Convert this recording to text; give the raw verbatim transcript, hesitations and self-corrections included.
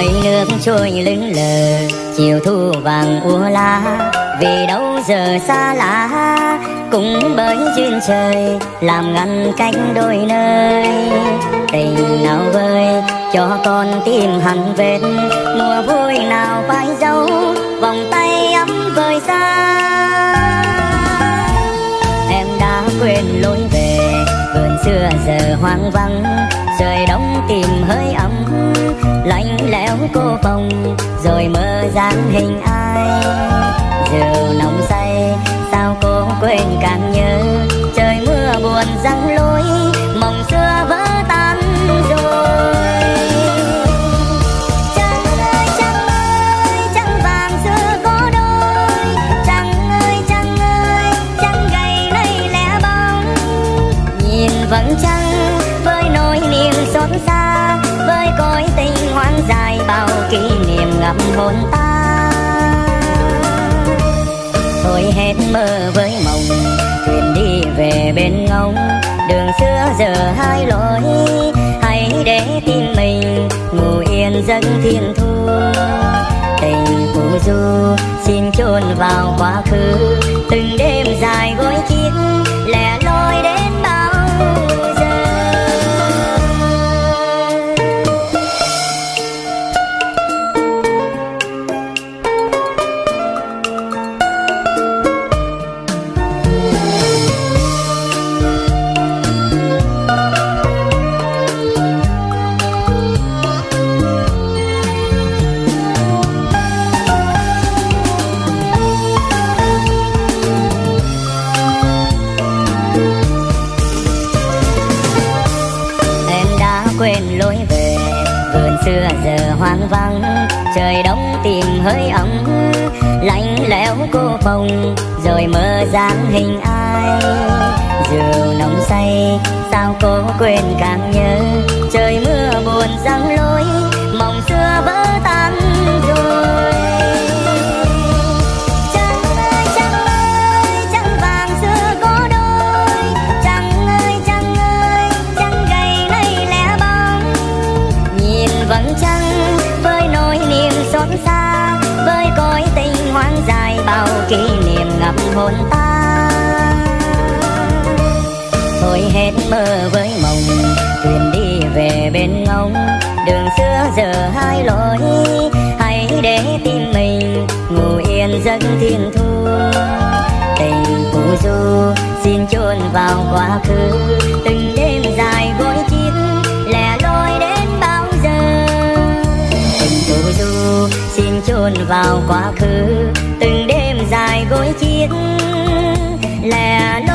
mây nước trôi lững lờ, chiều thu vàng úa lá, vì đâu giờ xa lạ, cũng bởi duyên trời làm ngăn cách đôi nơi. Tình nào vơi cho con tìm hằn vết, mùa vui nào phai dấu vòng tay ấm vời xa. Em đã quên lối về vườn xưa giờ hoang vắng, trời đông tìm hơi ấm, lạnh lẽo cô phòng rồi mơ dáng hình ai. Rượu nồng say sao cô quên càng nhớ, trời mưa buồn răng lối, mộng xưa vỡ tan rồi. Trăng ơi trăng ơi trăng vàng xưa có đôi, trăng ơi trăng ơi trăng gầy lây lẻ bóng. Nhìn vầng trăng với nỗi niềm xót xa, với cõi tình hoang dài bao kỷ niệm ngậm hồn ta. Thôi hết mơ với mộng, thuyền đi về bên ngông, đường xưa giờ hai lối, hãy để tim mình ngủ yên giấc thiên thu. Tình phù du xin chôn vào quá khứ, từng đêm dài gối chiếc lẻ loi đến bao giờ. Quên lối về vườn xưa giờ hoang vắng, trời đông tìm hơi ấm, lạnh lẽo cô phòng rồi mơ dáng hình ai. Rượu nồng say sao cô quên càng nhớ, trời mưa buồn răng lối, mộng xưa vỡ tan rồi. Trăng ơi trăng ơi trăng vàng xưa có đôi, trăng ơi trăng ơi trăng gầy lây lẻ bóng. Nhìn vầng trăng với nỗi niềm xót xa, với cõi tình hoang dài bao kỷ niệm ngậm hồn ta. Thôi hết mơ với mộng, thuyền đi về bên ngông, đường xưa giờ hai lối, hãy để tim mình ngủ yên giấc thiên thu. Tình phù du xin chôn vào quá khứ, từng đêm dài gối chiếc lẻ loi đến bao giờ. Tình phù du xin chôn vào quá khứ, từng đêm dài gối chiếc lẻ loi.